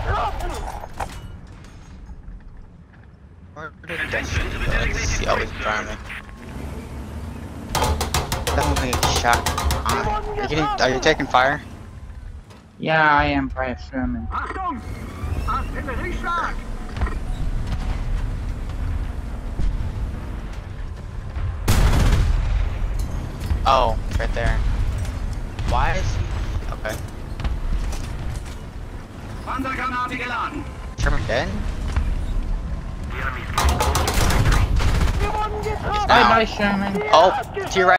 Where did Destiny go? He's always in front of me. Definitely shot. Are you taking fire? Yeah, I am by assuming. Achtung! Artillerieschlag! Oh, it's right there. Why is he? Okay. Wandergranate geladen! Sherman dead? The enemy's getting close to the factory. He's Bye now. bye, Sherman. Oh, to your right.